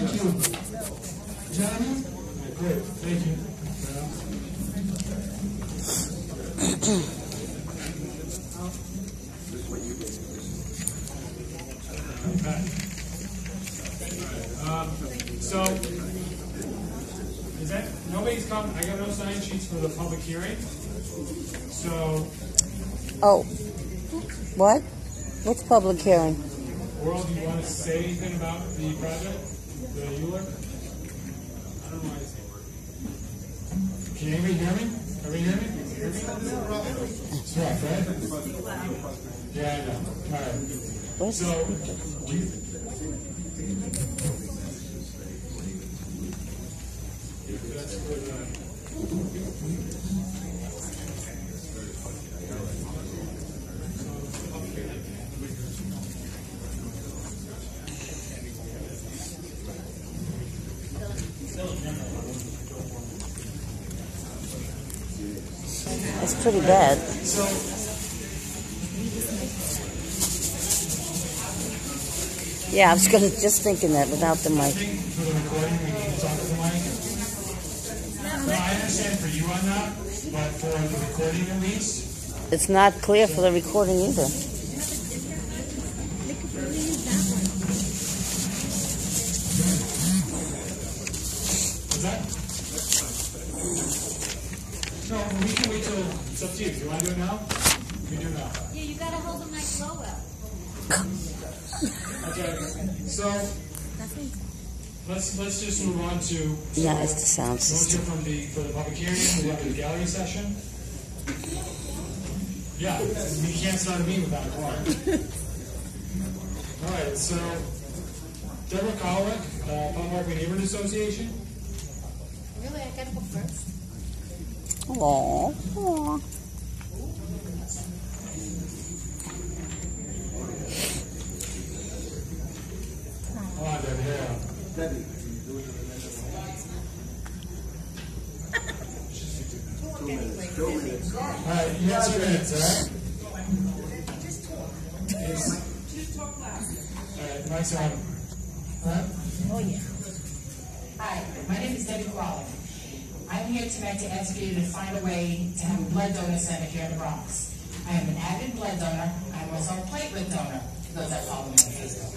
Thank you. Gentlemen? Great, thank you. So, is that, nobody's come, I got no sign sheets for the public hearing. So. Oh, what? What's public hearing? World, do you want to say anything about the project? The Euler? I don't know why it's not working. Can anybody hear me? Everybody hear me? It's rough, right? Yeah, I know. All right. So, do you... That's good. It's pretty bad. So, yeah, I was just thinking that without the mic. for the recording, we need to talk to the mic. No, I understand for you on that, but for the recording at least. It's not clear for the recording either. What's that? No, we can wait till, it's up to you. Do you want to do it now? We can do it now. Yeah, you gotta hold the mic lower. Okay, so let's just move on to. Yeah, it's the sound Let's system. hear for the public hearing, we have the gallery session. Yeah, we can't start a meeting without a quorum. All right, so Deborah Kowalik, Palm Market Neighborhood Association. Really, I gotta go first? Aww. Aww. Come on, Debbie, yeah. Debbie. 2 minutes. 2 minutes. All right, you have 2 minutes, all right? All right, mic's on. All right? Oh, yeah. Hi, my name is Debbie Kowalik. I'm here tonight to ask you to find a way to have a blood donor center here in the Bronx. I am an avid blood donor. I'm also a platelet donor, for those that follow me on Facebook.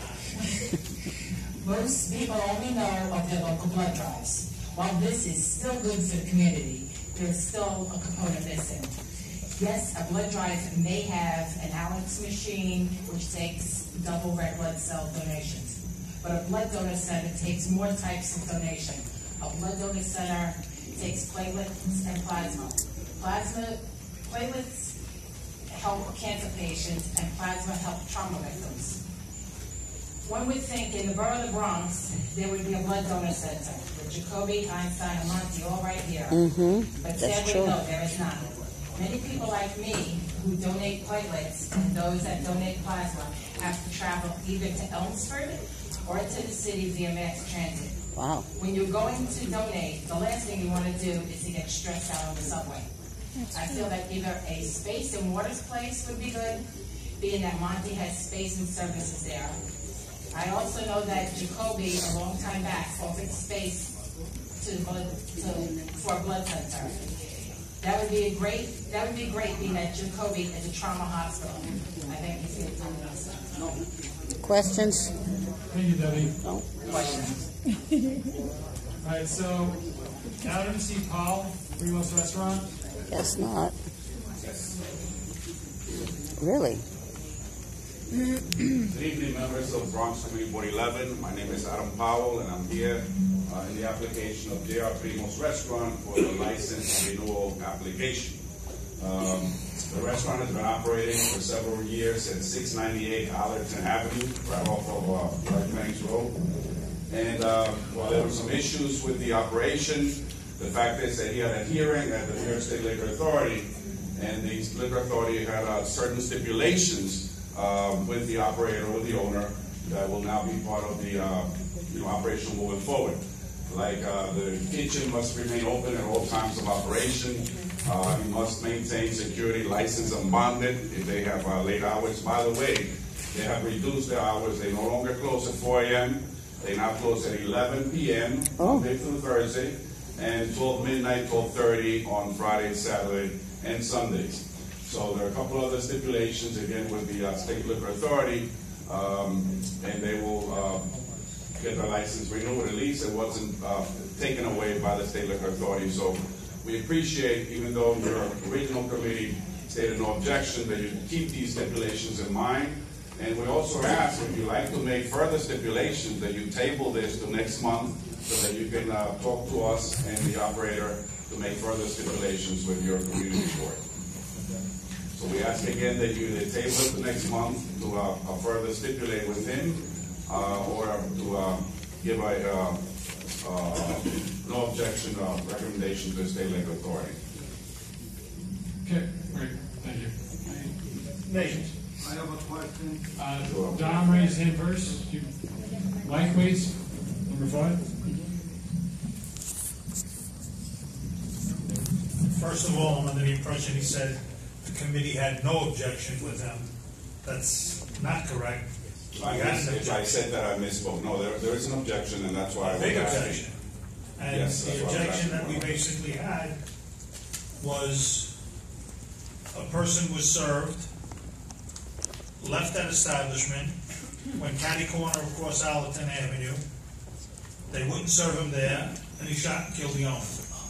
Most people only know of their local blood drives. While this is still good for the community, there's still a component missing. Yes, a blood drive may have an Alex machine, which takes double red blood cell donations. But a blood donor center takes more types of donation. A blood donor center takes platelets and plasma. Platelets help cancer patients, and plasma help trauma victims. One would think in the borough of the Bronx, there would be a blood donor center with Jacoby, Einstein, and Monty all right here. But That's sadly, true. no, there is not. Many people like me who donate platelets and those that donate plasma have to travel either to Elmsford or to the city via mass transit. Wow. When you're going to donate, the last thing you want to do is to get stressed out on the subway. I feel that either a Space and Waters place would be good, being that Monty has space and services there. I also know that Jacoby, a long time back, offered space for a blood center. That would be great, being that Jacoby is a trauma hospital. I think he's going to tell us. Questions? Thank you, Debbie. No. Questions? All right, so Adam C. Paul, Primo's Restaurant. Guess not. Really? Good evening, members of Bronx Community Board 11. My name is Adam Powell, and I'm here in the application of J.R. Primo's Restaurant for the license renewal application. The restaurant has been operating for several years at 698 Allerton Avenue, right off of White Plains Road. And while there were some issues with the operation, the fact is that he had a hearing at the New York State Liquor Authority, and the Liquor Authority had certain stipulations with the operator or the owner that will now be part of the operation moving forward. Like the kitchen must remain open at all times of operation. You must maintain security license and bonded if they have late hours. By the way, they have reduced their hours. They no longer close at 4 a.m. They now close at 11 p.m. Monday through Thursday, and 12 midnight, 12:30 on Friday, Saturday, and Sundays. So there are a couple other stipulations, again, with the State Liquor Authority, and they will get the license renewed. At least it wasn't taken away by the State Liquor Authority. So we appreciate, even though your original committee stated no objection, that you keep these stipulations in mind. And we also ask, if you'd like to make further stipulations, that you table this to next month so that you can talk to us and the operator to make further stipulations with your community board. So we ask again that you either table it to next month to further stipulate with him or to give a no objection recommendation to the State Liquor Authority. Okay, great, thank you. Nate. I have a question. Dom raised his hand first. Mike, please, number 5. First of all, I'm under the impression he said the committee had no objection with him. That's not correct. If I said that, I misspoke. No, there is an objection, and that's why I was Big asking. objection. And Yes, that's the what I'm objection that asking we about. basically had was a person was served, left that establishment, went catty corner across Allerton Avenue. They wouldn't serve him there, and he shot and killed the owner.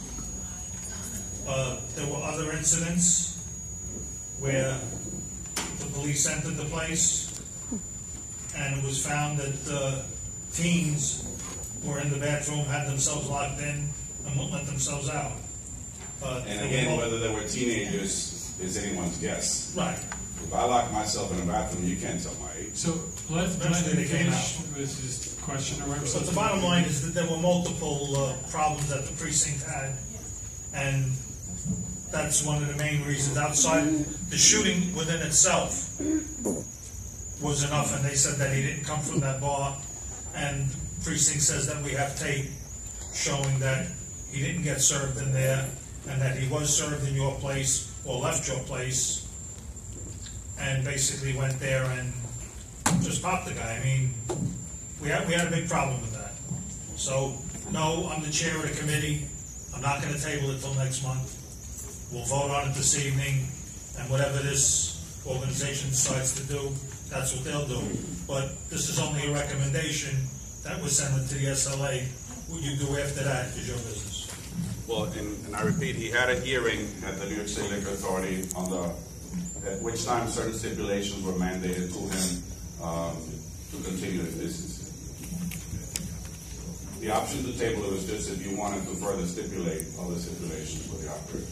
There were other incidents where the police entered the place, and it was found that teens were in the bathroom, had themselves locked in, and wouldn't let themselves out. And again, whether they were teenagers is anyone's guess. Right. If I lock myself in a bathroom, you can't tell my age. So let Eventually me they came finish with his question or whatever. But the bottom line is that there were multiple problems that the precinct had, and that's one of the main reasons. Outside, the shooting within itself was enough, and they said that he didn't come from that bar, and precinct says that we have tape showing that he didn't get served in there, and that he was served in your place, or left your place, and basically went there and just popped the guy. I mean, we had a big problem with that. So, no, I'm the chair of the committee. I'm not gonna table it till next month. We'll vote on it this evening, and whatever this organization decides to do, that's what they'll do. But this is only a recommendation that was sent to the SLA. What you do after that is your business. Well, and I repeat, he had a hearing at the New York State Liquor Authority at which time certain stipulations were mandated to him to continue his business. The option to table it was just if you wanted to further stipulate other stipulations for the operator.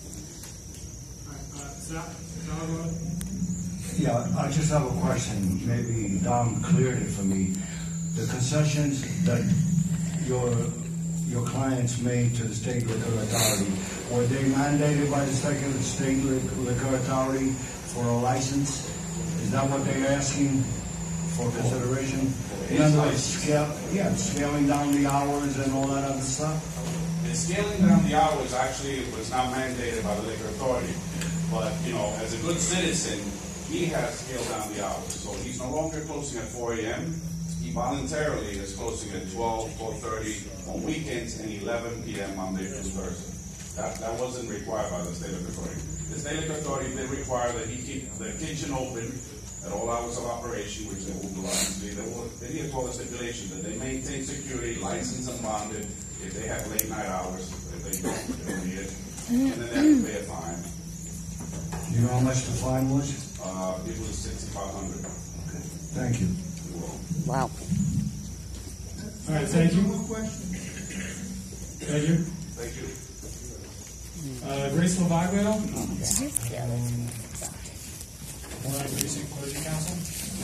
Yeah, I just have a question. Maybe Dom cleared it for me. The concessions that your clients made to the State Liquor Authority, were they mandated by the State Liquor Authority for a license? Is that what they're asking for consideration? In other words, scaling down the hours and all that other stuff? And scaling down the hours actually was not mandated by the Liquor Authority. But, you know, as a good citizen, he has scaled down the hours. So he's no longer closing at 4 a.m. He voluntarily is closing at 12, 4:30 on weekends, and 11 p.m. Monday through Thursday. That wasn't required by the State Liquor Authority. The State Liquor Authority did require that he keep the kitchen open at all hours of operation, which they will do, obviously. They need to call the stipulation that they maintain security, licensed and bonded, if they have late night hours, if they don't need it. And then they have to pay a fine. Do you know how much the fine was? It was $6,500. Okay, thank you. Wow. All right, thank you. Thank you. Thank you. Grace Lavaglio, Yeah, Warren Precinct Clergy Council.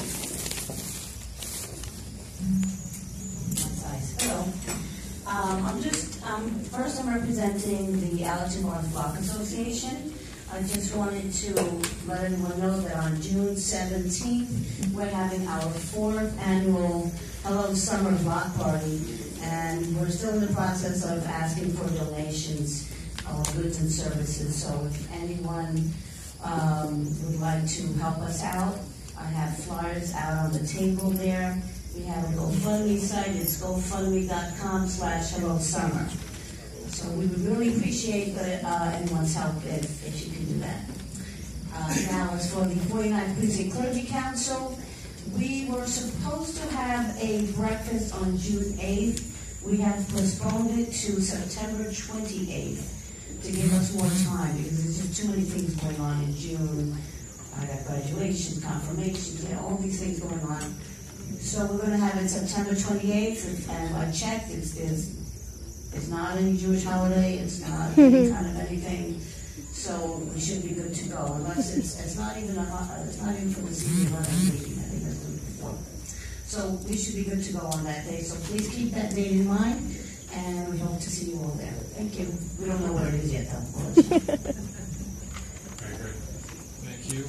Hello. First I'm representing the Allerton North Block Association. I just wanted to let everyone know that on June 17th, we're having our 4th annual Hello Summer Block Party, and we're still in the process of asking for donations of goods and services. So if anyone would like to help us out, I have flyers out on the table there. We have a GoFundMe site, it's gofundme.com/HelloSummer. So we would really appreciate anyone's help if you can do that. Now, as for the 49th Precinct Clergy Council, we were supposed to have a breakfast on June 8th. We have postponed it to September 28th to give us more time because there's just too many things going on in June. I got graduation, confirmation, all these things going on. So we're going to have it September 28th, and I checked, it's not any Jewish holiday, it's not any kind of anything, so we should be good to go, unless it's not even for the CB11 meeting, I think that's the week before. So we should be good to go on that day, so please keep that date in mind, and we hope to see you all there. Thank you. We don't know what it is yet, though, of course. Very good. Thank you.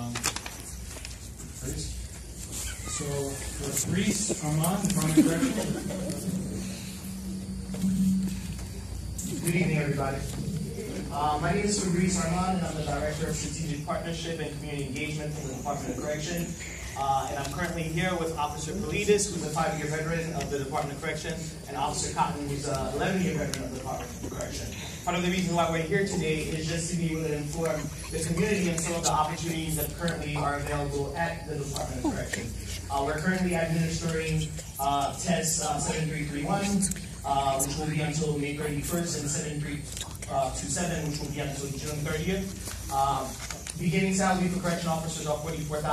Priest? So, for Priest, Armand, Department of Correction. Good evening, everybody. My name is Fabrice Armand, and I'm the Director of Strategic Partnership and Community Engagement for the Department of Correction. And I'm currently here with Officer Politis, who's a 5-year veteran of the Department of Correction, and Officer Cotton, who's an 11-year veteran of the Department of Correction. Part of the reason why we're here today is just to be able to inform the community and some of the opportunities that currently are available at the Department of Correction. We're currently administering test 7331, which will be until May 31st, and 7327, which will be until June 30th. Beginning salary for correction officers are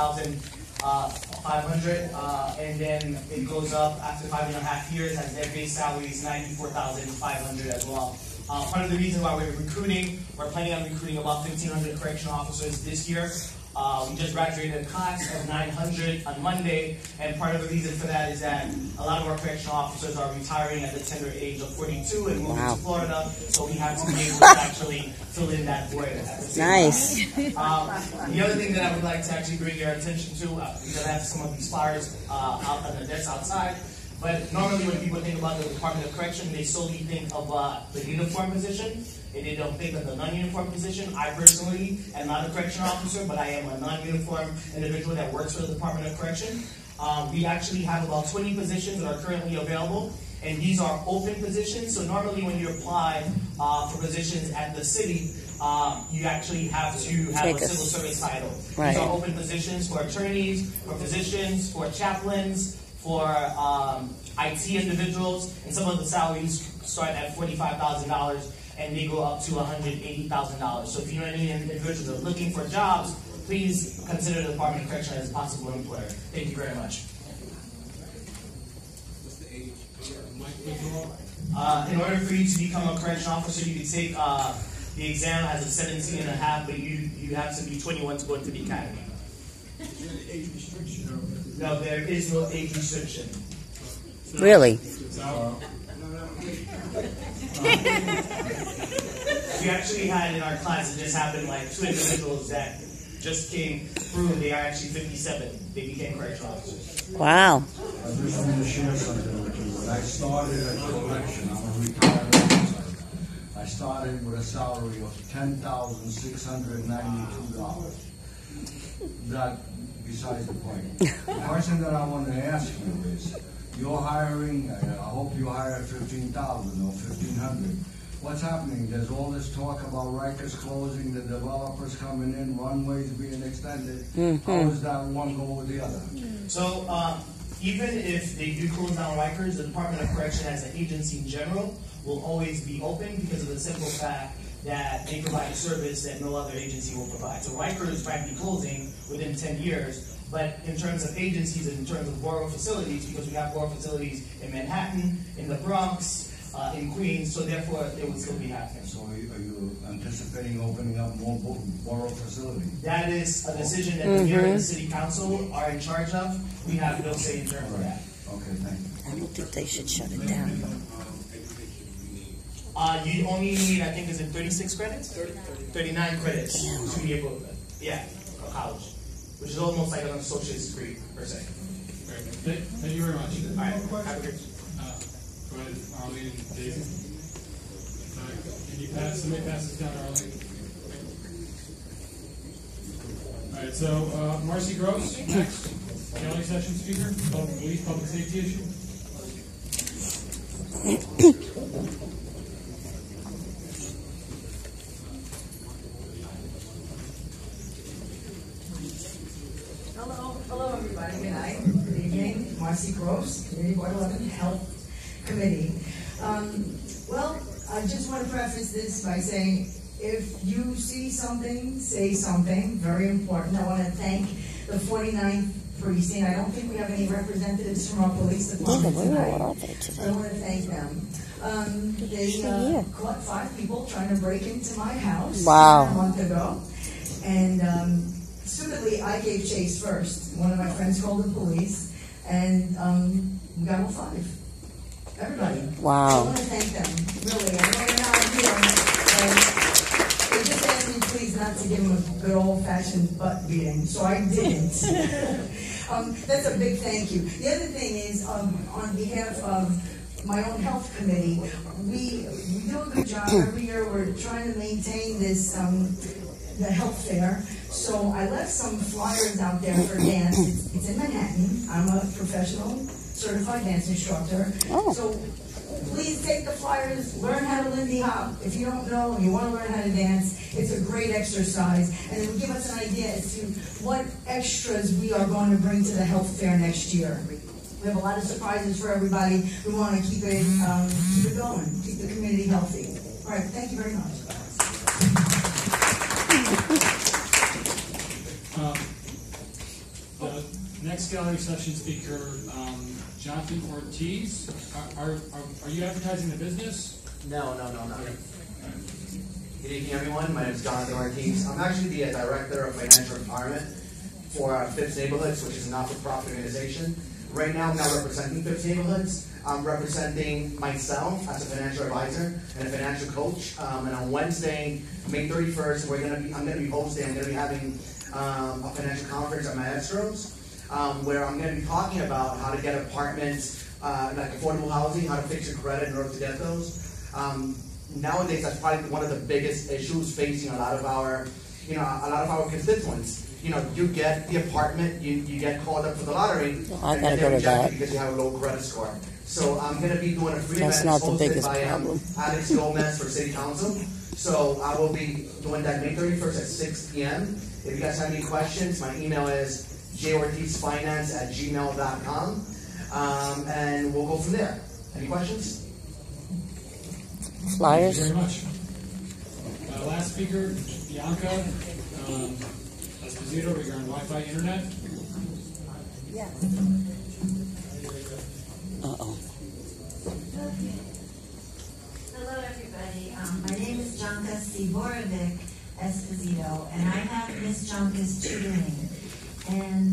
$44,500, and then it goes up after 5.5 years as their base salary is $94,500 as well. Part of the reason why we're planning on recruiting about 1,500 correctional officers this year. We just graduated a class of 900 on Monday, and part of the reason for that is that a lot of our correctional officers are retiring at the tender age of 42 and moving to Florida, so we have to be able to actually fill in that void at the same time. The other thing that I would like to actually bring your attention to, because I have some of these flyers out on the desk outside, but normally when people think about the Department of Correction, they solely think of the uniform position, and they don't think of the non-uniform position. I personally am not a correctional officer, but I am a non-uniform individual that works for the Department of Correction. We actually have about 20 positions that are currently available, and these are open positions. So normally when you apply for positions at the city, you actually have to have a civil service title. Right. These are open positions for attorneys, for physicians, for chaplains, for IT individuals, and some of the salaries start at $45,000 and they go up to $180,000. So if you know any individuals that are looking for jobs, please consider the Department of Correction as a possible employer. Thank you very much. What's the age? Withdrawal? In order for you to become a correction officer, you can take the exam as a 17.5, but you have to be 21 to go into the academy. Is there an age restriction? No, there is no age restriction. Really? We actually had in our class, it just happened, like 2 individuals that just came through, they are actually 57. They became correctional officers. Wow. I just want to share something with you. When I started at correction, I'm a retired officer. I started with a salary of $10,692. That besides the point. The question that I want to ask you is, you're hiring, I hope you hire 15,000 or 1,500. What's happening? There's all this talk about Rikers closing, the developers coming in, runways being extended. How does that one go with the other? So even if they do close down Rikers, the Department of Correction as an agency in general will always be open because of the simple fact that they provide a service that no other agency will provide. So Rikers might be closing within 10 years, but in terms of agencies and in terms of borough facilities, because we have borough facilities in Manhattan, in the Bronx, in Queens, so therefore it would still be happening. So are you anticipating opening up more borough facilities? That is a decision that the mayor and the city council are in charge of. We have no say in terms of that. Okay, thank you. I don't think they should shut it down. You only need, I think, is it 36 credits? 39 credits to be able to, a college, which is almost like an associate's degree, per se. Thank you very much. All right, have a good go ahead, Arlene and Daisy. Can you somebody pass this down to Arlene? All right, so Marcy Gross, next. gallery session speaker, police, public safety issue. Hello everybody, good night, good evening, Marcy Gross, Community Board 11 Health Committee. Well, I just want to preface this by saying, if you see something, say something, very important. I want to thank the 49th Precinct. I don't think we have any representatives from our police department tonight. I want to thank them. They caught 5 people trying to break into my house a month ago. And stupidly, I gave chase first. One of my friends called the police, and we got all 5. Everybody. Wow. I want to thank them, really. I know they're not here. They just asked me, please, not to give them a good old-fashioned butt beating, so I didn't. That's a big thank you. The other thing is, on behalf of my own health committee, we do a good job every year. We're trying to maintain this the health fair. So I left some flyers out there for dance. It's in Manhattan. I'm a professional certified dance instructor. So please take the flyers, learn how to Lindy Hop. If you don't know and you want to learn how to dance, it's a great exercise. And it will give us an idea as to what extras we are going to bring to the health fair next year. We have a lot of surprises for everybody. We want to keep it going, keep the community healthy. All right, thank you very much. The next gallery session speaker, Jonathan Ortiz. Are you advertising the business? No. Good evening, everyone. My name is Jonathan Ortiz. I'm actually the Director of Financial Empowerment for Phipps Neighborhoods, which is a not-for-profit organization. Right now, I'm not representing Phipps Neighborhoods. I'm representing myself as a financial advisor and a financial coach. And on Wednesday, May 31st, I'm going to be hosting. I'm going to be having a financial conference at Maestro's, where I'm going to be talking about how to get apartments, like affordable housing, how to fix your credit in order to get those. Nowadays, that's probably one of the biggest issues facing a lot of our constituents. You get the apartment, you get called up for the lottery, and they reject it because you have a low credit score. So I'm going to be doing a free event hosted by Alex Gomez for City Council. So I will be doing that May 31st at 6 p.m. If you guys have any questions, my email is jortizfinance@gmail.com, and we'll go from there. Any questions? Flyers. Thank you very much. Last speaker, Bianca Esposito regarding Wi-Fi internet. Yeah. Hello, everybody. My name is Janka Sivorovic Esposito, and I have Miss Janka's tutoring. And,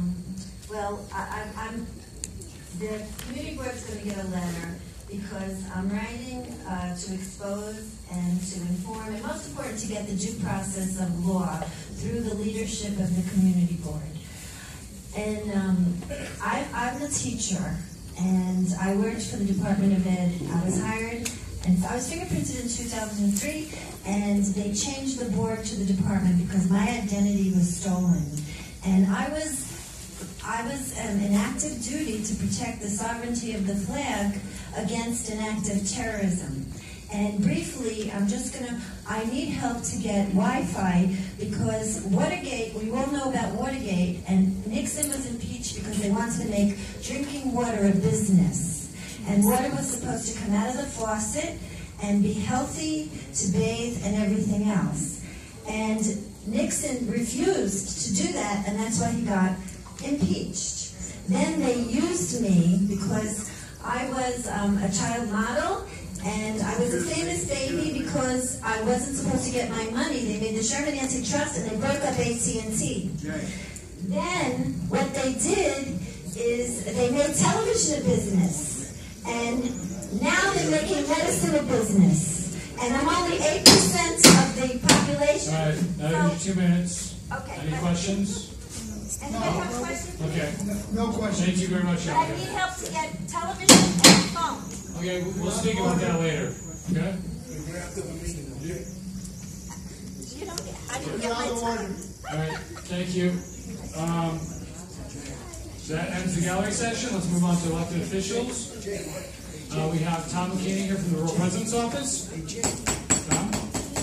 I'm the community board's going to get a letter because I'm writing to expose and to inform, and most important, to get the due process of law through the leadership of the community board. And I'm a teacher, and I worked for the Department of Ed. I was hired, and I was fingerprinted in 2003, and they changed the board to the department because my identity was stolen. And I was in active duty to protect the sovereignty of the flag against an act of terrorism. And briefly, I need help to get Wi-Fi because Watergate, we all know about Watergate, and Nixon was impeached because they wanted to make drinking water a business. And water was supposed to come out of the faucet and be healthy to bathe and everything else. And Nixon refused to do that, and that's why he got impeached. Then they used me because I was a child model, and I was a famous baby because I wasn't supposed to get my money. They made the Sherman Antitrust, and they broke up AT&T. Then what they did is they made television a business, and now they're making medicine a business. And I'm only 8% of the population. All right, now you have 2 minutes. Okay. Any questions? Anybody have a question? Okay. No question. Thank you very much, But I Bianca. need help to get television and phone. Okay, we'll speak about that later. Okay? You don't get, I didn't get my time. All right, thank you. So that ends the gallery session. Let's move on to elected officials. We have Tom McKinney here from the Rural President's Office. Tom?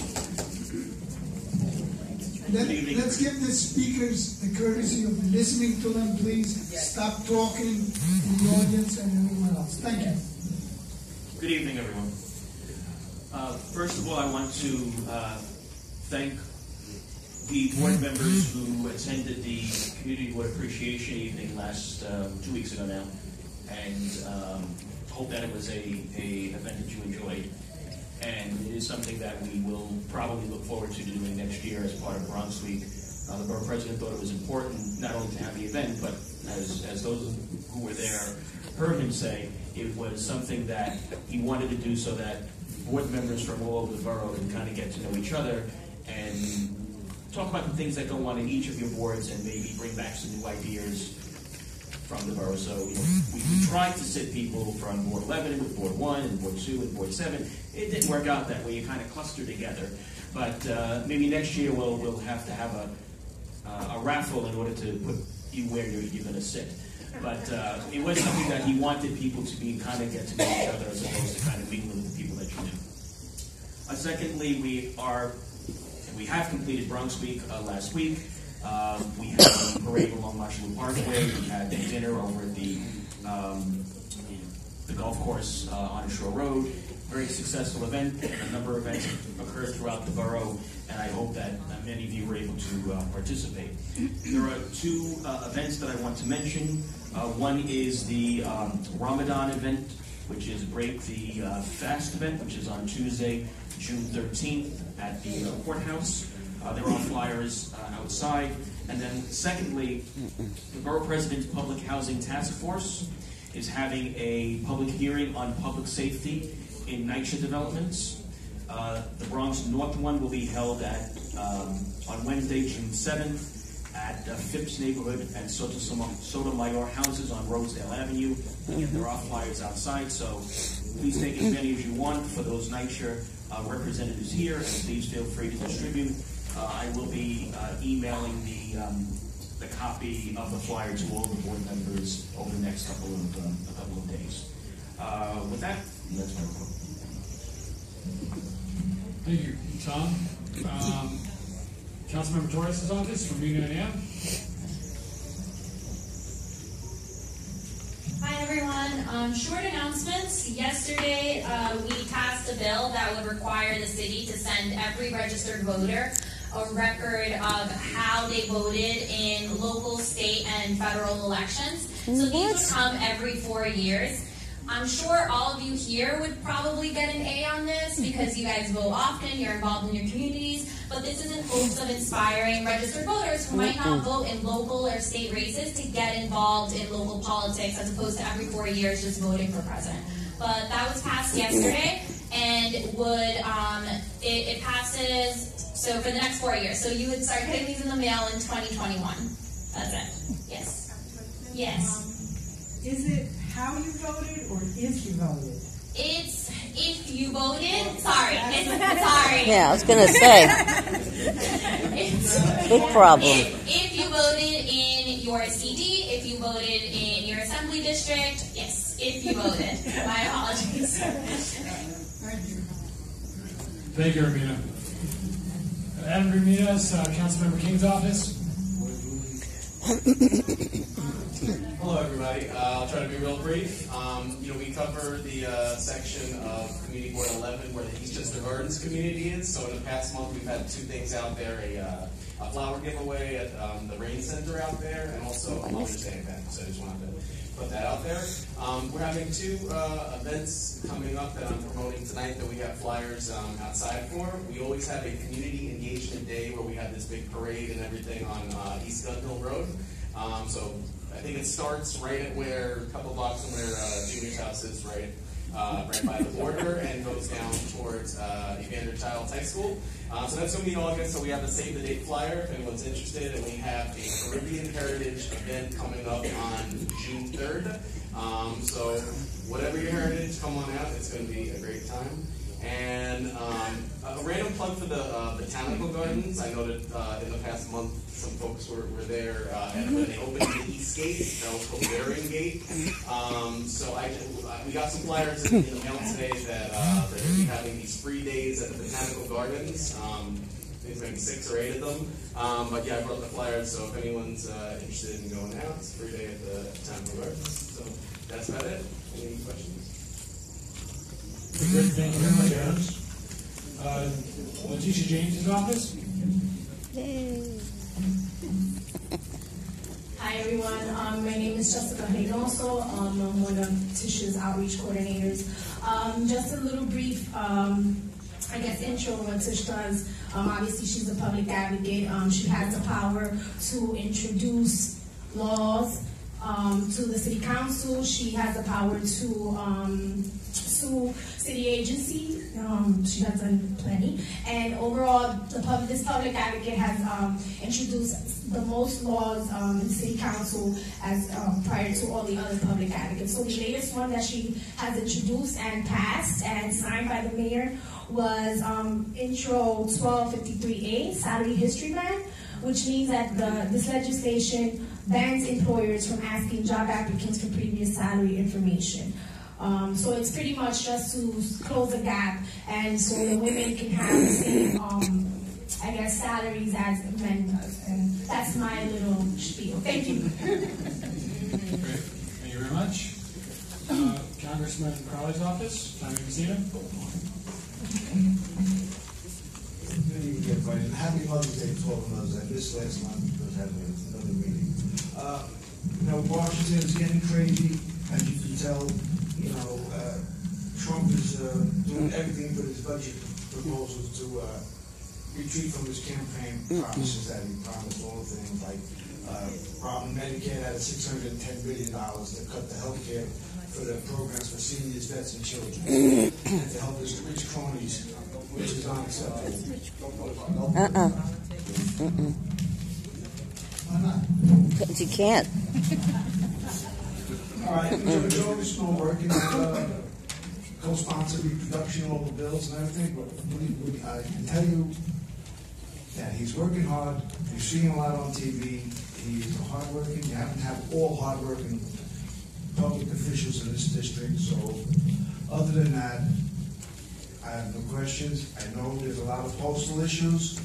Let's give the speakers the courtesy of listening to them, please. Stop talking to the audience and everyone else. Thank you. Good evening, everyone. First of all, I want to thank the board members who attended the Community Board Appreciation Evening last 2 weeks ago now, and hope that it was a event that you enjoyed. And it is something that we will probably look forward to doing next year as part of Bronx Week. The borough president thought it was important not only to have the event, but as those who were there heard him say, it was something that he wanted to do so that board members from all over the borough can kind of get to know each other and talk about the things that go on in each of your boards and maybe bring back some new ideas from the borough. So we tried to sit people from Board 11 with Board 1 and Board 2 and Board 7. It didn't work out that way. You kind of cluster together. But maybe next year we'll have to have a raffle in order to put you where you're going to sit. But it was something that he wanted people to be kind of get to know each other as opposed to kind of mingling with the people that you knew. Secondly, we have completed Bronx Week last week. We had a parade along Marshall Parkway. We had dinner over at the golf course on Shore Road. Very successful event. A number of events occurred throughout the borough, and I hope that many of you were able to participate. There are two events that I want to mention. One is the Ramadan event, which is Break the Fast event, which is on Tuesday, June 13th at the courthouse. There are flyers outside. And then secondly, the Borough President's Public Housing Task Force is having a public hearing on public safety in NYCHA developments. The Bronx North one will be held on Wednesday, June 7th at Phipps Neighborhood and Sotomayor houses on Rosedale Avenue. Again, there are flyers outside, so please take as many as you want for those NYCHA representatives here, and please feel free to distribute. I will be emailing the copy of the flyer to all the board members over the next couple of days. With that, that's my report. Thank you, Tom. Councilmember Torres' office from Union AM. Hi everyone. Short announcements. Yesterday we passed a bill that would require the city to send every registered voter a record of how they voted in local, state, and federal elections. So these would come every 4 years. I'm sure all of you here would probably get an A on this because you guys vote often, you're involved in your communities, but this is in hopes of inspiring registered voters who might not vote in local or state races to get involved in local politics as opposed to every 4 years just voting for president. But that was passed yesterday, and it passes so for the next 4 years. So you would start getting these in the mail in 2021. That's it. Yes. Yes. Is it how you voted or if you voted? It's if you voted. Sorry. Sorry. Yeah, I was going to say. Big problem. If you voted in your CD, if you voted in your assembly district, yes, if you voted. My apologies. Thank you, Ramina. Adam Ramirez, Councilmember King's office. Hello, everybody. I'll try to be real brief. We cover the section of Community Board 11 where the Eastchester Gardens community is. So in the past month, we've had two things out there, a flower giveaway at the Rain Center out there, and also a Mother's Day event. So I just wanted to put that out there. We're having two events coming up that I'm promoting tonight that we have flyers outside for. We always have a community engagement day where we have this big parade and everything on East Gun Hill Road. So I think it starts right at where, a couple blocks from where Junior's house is, right by the border, and goes down towards Evander Childs High School. So that's going to be in August, so we have a Save the Date flyer if anyone's interested, and we have a Caribbean Heritage event coming up on June 3rd. So whatever your heritage, come on out, it's going to be a great time. And a random plug for the botanical gardens. I know that in the past month, some folks were there, and when they opened the East Gate, that was called Darien Gate. So we got some flyers in the mail today that they're going to be having these free days at the botanical gardens. There's maybe 6 or 8 of them. But yeah, I brought the flyers, so if anyone's interested in going out, it's a free day at the botanical gardens. So that's about it. Any questions? Good, thank you very much, Adams. Letitia James's office. Hi everyone, my name is Jessica Reynoso. I'm one of Tisha's outreach coordinators. Just a little brief, I guess, intro on what Tish does. Obviously, she's a public advocate. She has the power to introduce laws to the city council. She has the power to sue city agencies. She has done plenty. And overall, this public advocate has introduced the most laws in the city council as prior to all the other public advocates. So the latest one that she has introduced and passed and signed by the mayor was Intro 1253A, Salary History Ban, which means that this legislation bans employers from asking job applicants for previous salary information. So it's pretty much just to close the gap, and so the women can have the same, I guess, salaries as men does. And that's my little spiel. Thank you. Great. Thank you very much. Congressman Crowley's office, Tommy Messina. Good evening, everybody. Happy Mother's Day to all of us. I missed last month because I had another meeting. Washington is getting crazy, as you can tell. Trump is doing everything but his budget proposals to retreat from his campaign promises that he promised, all the things like robbing Medicare out of $610 billion to cut the health care for the programs for seniors, vets, and children, and to help his rich cronies, which is unacceptable. Why not? Because you can't. All right, Joe's still working on co-sponsor reproduction of all the bills and everything, but I can tell you that he's working hard. You've seen him a lot on TV. He's hardworking. You happen to have all hardworking public officials in this district. So other than that, I have no questions. I know there's a lot of postal issues.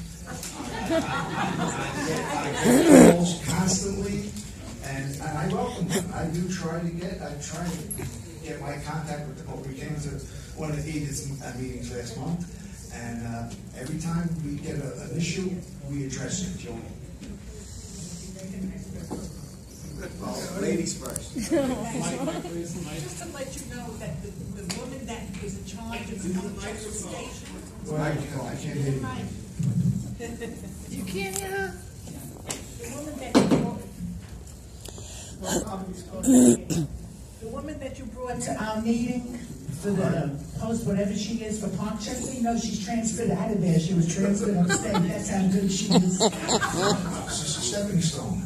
I get calls constantly, and I welcome them. I try to get my contact with them. We came to one of the EDIT's meetings last month, and every time we get an issue, we address it. Well, ladies first. Just to let you know that the woman that is in charge of the election station. Well, I can't hear you. You can't hear her? The woman that you brought to our meeting for the post, whatever she is for Parkchester, she's transferred out of there. She was transferred upstate. That's how good she is. It's a stepping stone.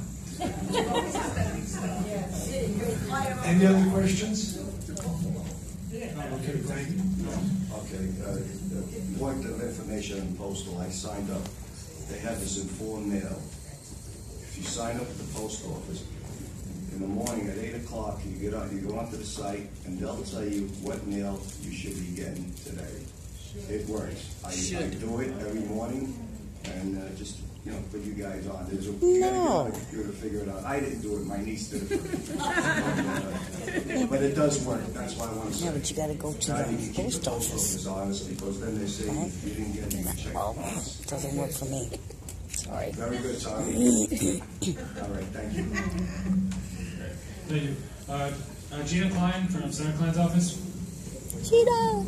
Any other questions? Okay, thank you. Okay, point of information on postal, I signed up. They have this informed mail. If you sign up at the post office, in the morning at 8 o'clock, you go onto the site, and they'll tell you what mail you should be getting today. It works. I do it every morning, and just put you guys on. You gotta get on the computer to figure it out. I didn't do it. My niece did it for me. But it does work. That's why I want to say. Yeah, but you got to go to the post office. Honestly, because then they say you didn't get any check. It doesn't work for me. Sorry. Very good, Tommy. All right, thank you. Thank you. Gina Klein from Senator Klein's office. Gina!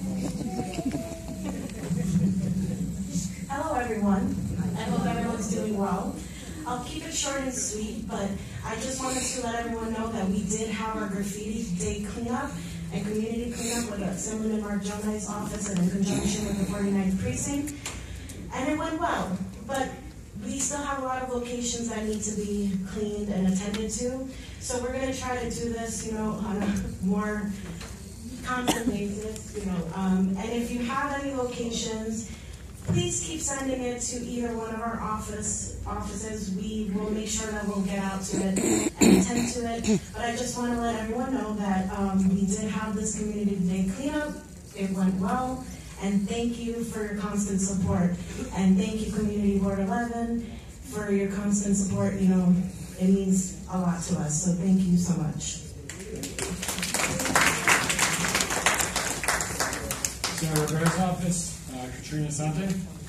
Hello, everyone. I hope everyone's doing well. I'll keep it short and sweet, but I just wanted to let everyone know that we did have our graffiti day cleanup and community cleanup with Assemblyman Mark Jonai's office and in conjunction with the 49th Precinct. And it went well, but we still have a lot of locations that need to be cleaned and attended to. So we're going to try to do this, on a more constant basis, and if you have any locations, please keep sending it to either one of our offices. We will make sure that we'll get out to it and attend to it. But I just want to let everyone know that we did have this community day cleanup. It went well. And thank you for your constant support. And thank you, Community Board 11, for your constant support. It means a lot to us. So thank you so much. Sarah Bear's office, Katrina Sante.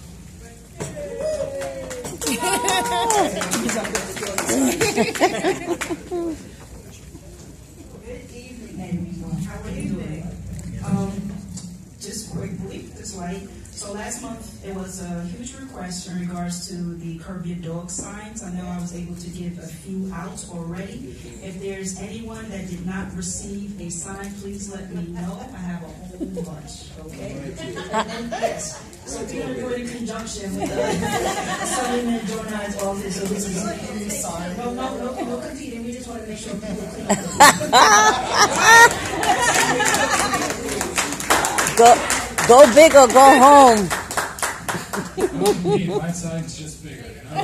Good evening, everyone. How are you doing? Just quickly, this way. So last month, there was a huge request in regards to the Curb Your Dog signs. I know I was able to give a few out already. If there's anyone that did not receive a sign, please let me know. I have a whole bunch, okay? And yes, so we're going to do it in conjunction with someone in Jonah's office. So this is sorry. No competing. We just want to make sure people clean up. Go big or go home. My side's just bigger, I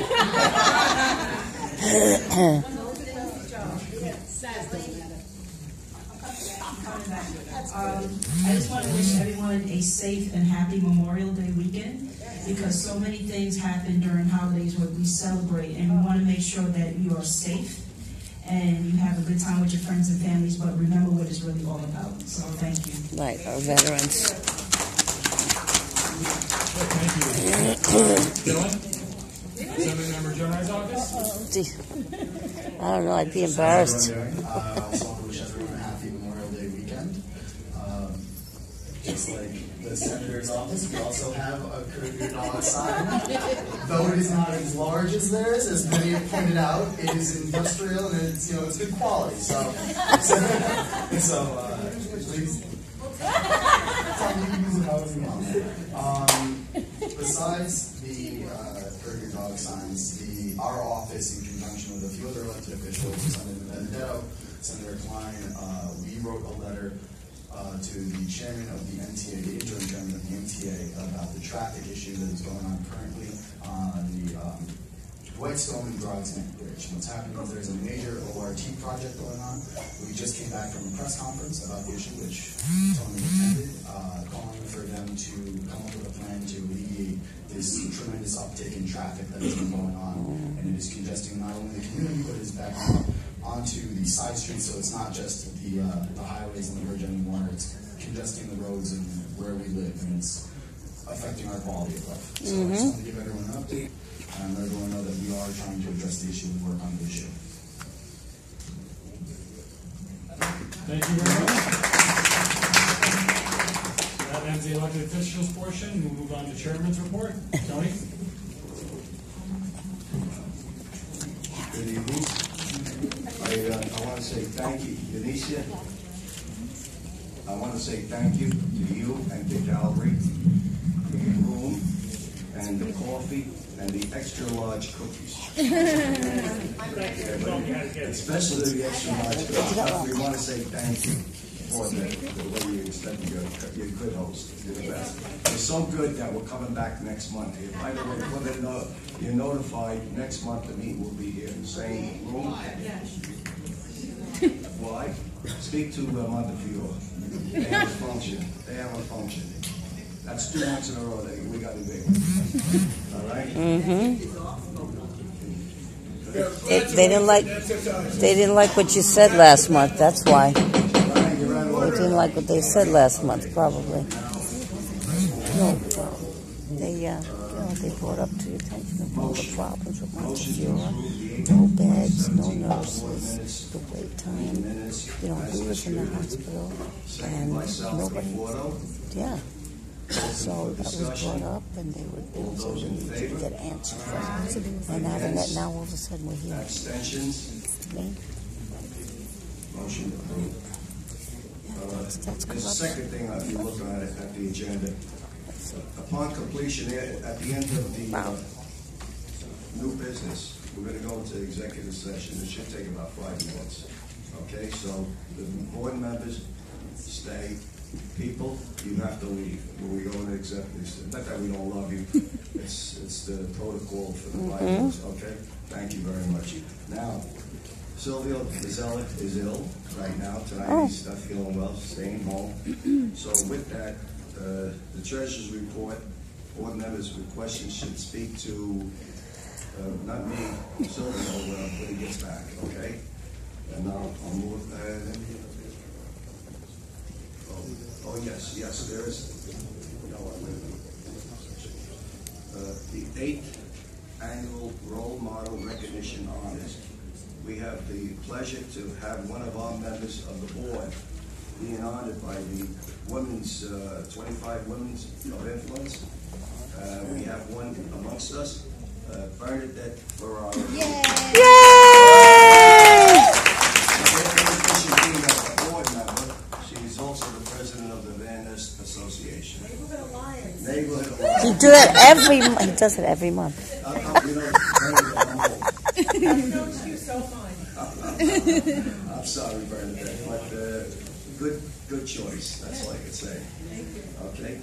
just want to wish everyone a safe and happy Memorial Day weekend, because so many things happen during holidays where we celebrate, and we want to make sure that you are safe and you have a good time with your friends and families, but remember what it's really all about. So thank you. Right, our veterans. Thank you. Dylan? Assembly Member Jonah's office? I don't know, I'd be embarrassed. I also want to wish everyone a happy Memorial Day weekend. Just like the Senator's office, we also have a Curb Your Dog sign. Though it is not as large as theirs, as many have pointed out, it is industrial and it's it's good quality. So please. Besides the Curb Your Dog signs, our office, in conjunction with a few other elected officials, Senator Benedetto, Senator Klein, we wrote a letter to the chairman of the MTA, the interim chairman of the MTA, about the traffic issue that is going on currently on the Whitestone and Grogsneck Bridge. What's happening is there's a major ORT project going on. We just came back from a press conference about the issue, which Tony attended, calling for them to come up with a plan to alleviate this tremendous uptick in traffic that has been going on. And it is congesting not only the community, but it's backing onto the side streets, so it's not just the highways and the bridge anymore. It's congesting the roads and where we live, and it's affecting our quality of life. So I just want to give everyone an update and let everyone know that we are trying to address the issue and work on the issue. Thank you very much. That ends the elected officials portion. We'll move on to Chairman's report. Tony? Good evening. I want to say thank you, Benicia. I want to say thank you to you and to Gallery for your room and the coffee and the extra large cookies. Especially the extra large cookies. We want to say thank you for the way you extended your good host. You're the best. You're so good that we're coming back next month. By the way, you're notified next month the meeting will be here in the same room. Why? Speak to Montefiore. They have a function. They have a function. That's 2 months in a row that we got to do. All right? They didn't like what you said last month. That's why. They didn't like what they said last month, probably. No, they brought up to your attention of all the problems with Montefiore. No beds, no nurses, the wait time. He was in the hospital, and nobody. Yeah. So that was brought up, and they would get answers from it. And now all of a sudden we're here. Abstentions? Motion approved. That's the second thing, if you're looking at the agenda, upon completion, at the end of the new business, we're going to go into executive session. It should take about 5 minutes. Okay, so the board members stay. People, you have to leave when we go into executive. Not that we don't love you. It's the protocol for the bylaws. Okay. Thank you very much. Now, Silvio Vizela is ill right now. Tonight he's not feeling well, staying home. So with that, the treasurer's report, board members with questions should speak to, not me, Silvio, when he gets back, okay? And I'll move, oh yes, there is. No, the 8th annual Role Model Recognition Honors. We have the pleasure to have one of our members of the board being honored by the women's, 25 Women's of Influence. We have one amongst us, Bernadette Ferraro. Yay! She's also the president of the Van Ness Association. Neighborhood Alliance. Neighborhood Alliance. He does it every month. He does it every month. I'm sorry, Bernadette, but good choice. That's all I could say. Okay.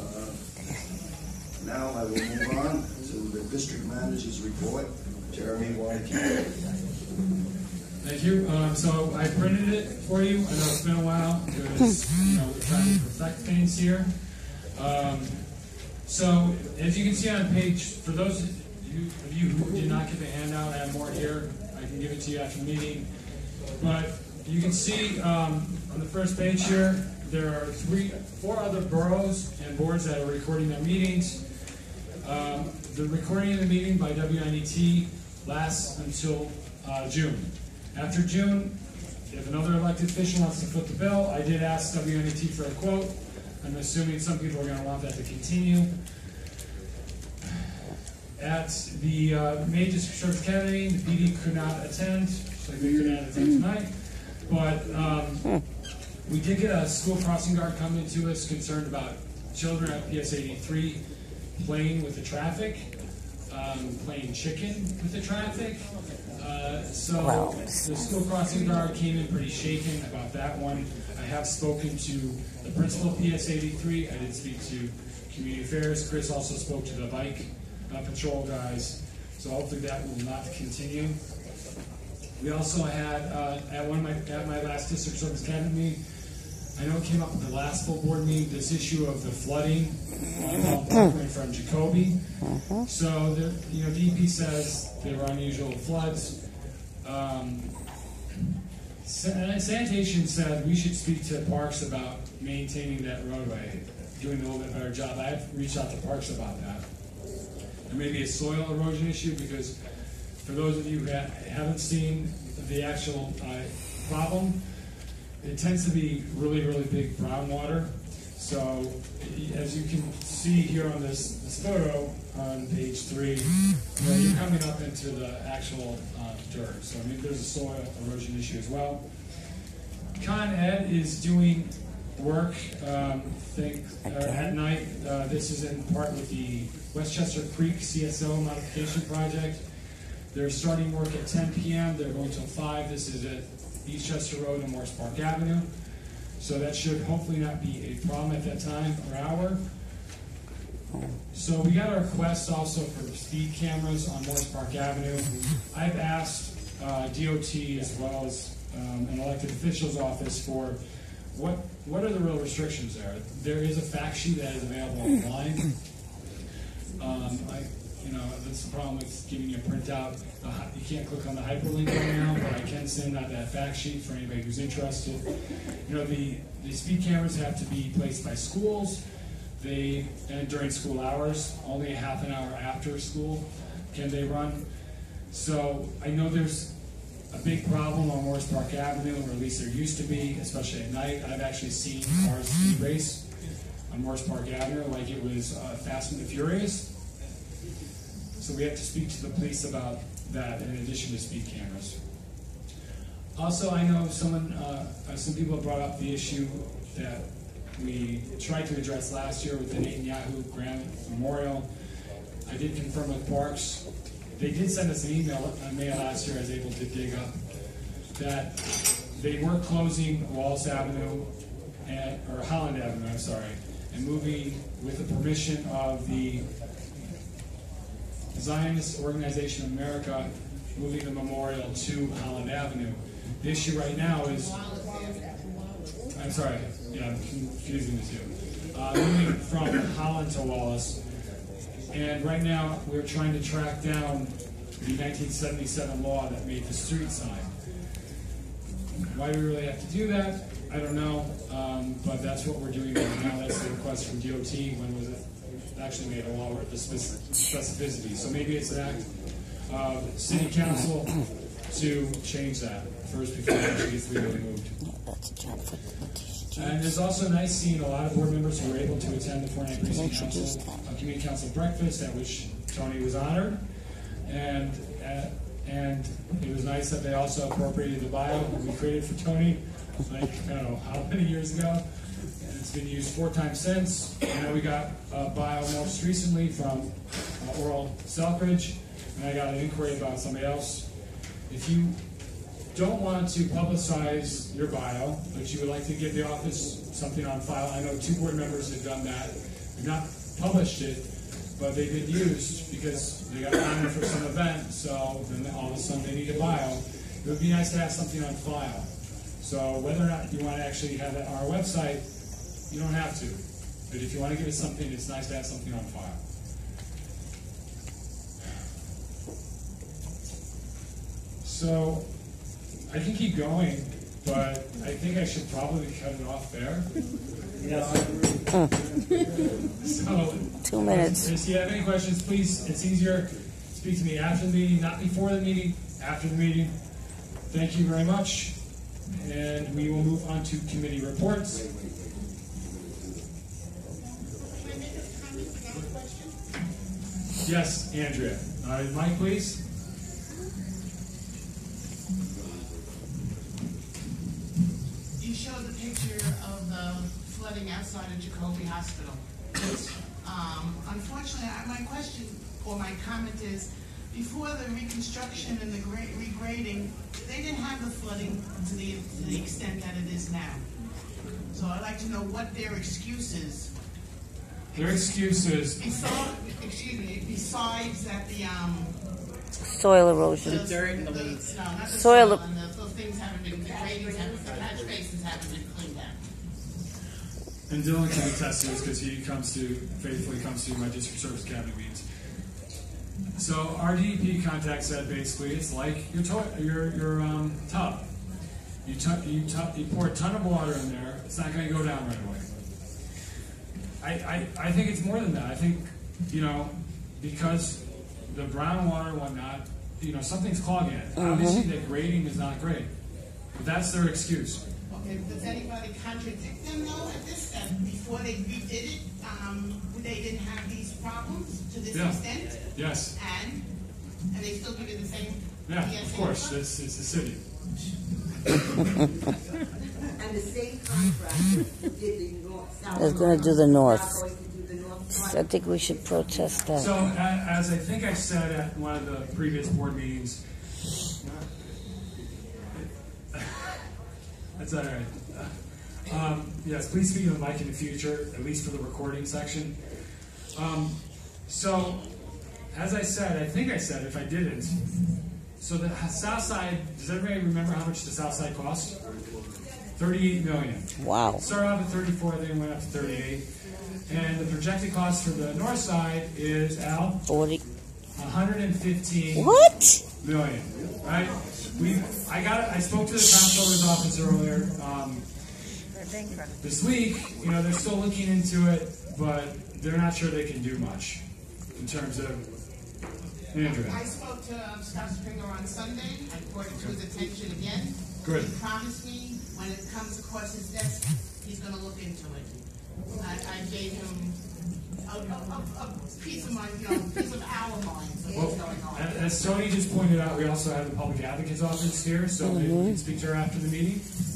Now I will move on to the district manager's report. Jeremy, why don't you? Thank you. So I printed it for you. I know it's been a while because we're trying to perfect things here. So as you can see on page, for those of you who did not get the handout, I have more here. I can give it to you after the meeting. But you can see on the first page here, there are 4 other boroughs and boards that are recording their meetings. The recording of the meeting by WNET lasts until June. After June, if another elected official wants to foot the bill, I did ask WNET for a quote. I'm assuming some people are going to want that to continue. At the May District Service Academy, the PD could not attend, so they could not attend tonight. But we did get a school crossing guard coming to us concerned about children at PS 83 playing with the traffic, playing chicken with the traffic. So the school crossing guard came in pretty shaken about that one. I have spoken to the principal of PS 83. I did speak to Community Affairs. Chris also spoke to the bike patrol guys. So hopefully that will not continue. We also had at my last district service academy meeting, I know it came up at the last full board meeting, this issue of the flooding on Parkway from Jacoby. So DEP says there were unusual floods. Sanitation said we should speak to Parks about maintaining that roadway, doing a little bit better job. I have reached out to Parks about that. There may be a soil erosion issue because for those of you who haven't seen the actual problem, it tends to be really, really big brown water. So as you can see here on this photo on page 3, you're coming up into the actual dirt. So I mean, there's a soil erosion issue as well. Con Ed is doing work at night. This is in part with the Westchester Creek CSO modification project. They're starting work at 10 p.m. They're going till 5. This is at Eastchester Road and Morris Park Avenue. So that should hopefully not be a problem at that time or hour. So we got a request also for speed cameras on Morris Park Avenue. I've asked DOT as well as an elected official's office for what are the real restrictions there. There is a fact sheet that is available online. That's the problem with giving you a printout. You can't click on the hyperlink right now, but I can send out that fact sheet for anybody who's interested. The speed cameras have to be placed by schools. And during school hours, only a half an hour after school can they run. So I know there's a big problem on Morris Park Avenue, or at least there used to be, especially at night. I've actually seen cars speed race on Morris Park Avenue like it was Fast and the Furious. So we have to speak to the police about that in addition to speed cameras. Also, I know some people have brought up the issue that we tried to address last year with the Netanyahu Grand Memorial. I did confirm with Parks. They did send us an email on May last year I was able to dig up that they were closing Wallace Avenue or Holland Avenue, I'm sorry, and moving with the permission of the Zionist Organization of America, moving the memorial to Holland Avenue. The issue right now is, I'm sorry, yeah, I'm confusing the two. Moving from Holland to Wallace, and right now we're trying to track down the 1977 law that made the street sign. Why do we really have to do that? I don't know, but that's what we're doing right now. That's the request from DOT. When was it actually made a law with the specificity? So maybe it's an act of City Council to change that first before it actually gets legally moved. And it's also nice seeing a lot of board members who were able to attend the 49 Precinct Council, Community Council breakfast at which Tony was honored. And it was nice that they also appropriated the bio that we created for Tony, like, I don't know, how many years ago. And it's been used 4 times since. And then we got a bio most recently from Oral Selkridge, and I got an inquiry about somebody else. If you don't want to publicize your bio, but you would like to give the office something on file, I know 2 board members have done that. They've not published it, but they've been used because they got honored for some event, so then all of a sudden they need a bio. It would be nice to have something on file. So whether or not you want to actually have it on our website, you don't have to. But if you want to give it something, it's nice to have something on file. So I can keep going, but I think I should probably cut it off there. So, 2 minutes. If you have any questions, please, it's easier, speak to me after the meeting, not before the meeting, after the meeting. Thank you very much. And we will move on to committee reports. Yes, Andrea. Mike, please. You showed the picture of the flooding outside of Jacoby Hospital. Unfortunately, my question or my comment is, before the reconstruction and the regrading, they didn't have the flooding to the extent that it is now. So I'd like to know what their excuse is. Their excuse is... Besides that the... soil erosion. The dirt and the weeds. No, not the soil. Those things haven't been, the gradings haven't, the catch basins haven't been cleaned out. And Dylan can attest to this because he faithfully comes to my district service cabinet meetings. So our DEP contact said basically it's like your tub. You pour a ton of water in there, it's not going to go down right away. I think it's more than that. I think, because the brown water and whatnot, something's clogging it. Obviously the grading is not great. But that's their excuse. Okay, does anybody contradict them though at this step? Before they redid it, they didn't have these problems to this extent? Yes. And they still give you the same? Yeah, of course. It's the city. And the same contractor did the north-south. They're going to do the north. I think we should protest that. So, as I think I said at one of the previous board meetings, that's all right. Yes, please speak to the mic in the future, at least for the recording section. So, as I said, I think I said, if I didn't, so the south side, does everybody remember how much the south side cost? $38 million. Wow. It started off at 34, then went up to 38. And the projected cost for the north side is, Al? 40. 115 million, right? I spoke to the comptroller's office earlier this week. They're still looking into it, but they're not sure they can do much in terms of Andrea. I spoke to Scott Springer on Sunday. I brought it to his attention again. Good. He promised me when it comes across his desk, he's going to look into it. I gave him a piece of my, piece of our minds of what's going on. As Tony just pointed out, we also have the public advocate's office here, so maybe we can speak to her after the meeting.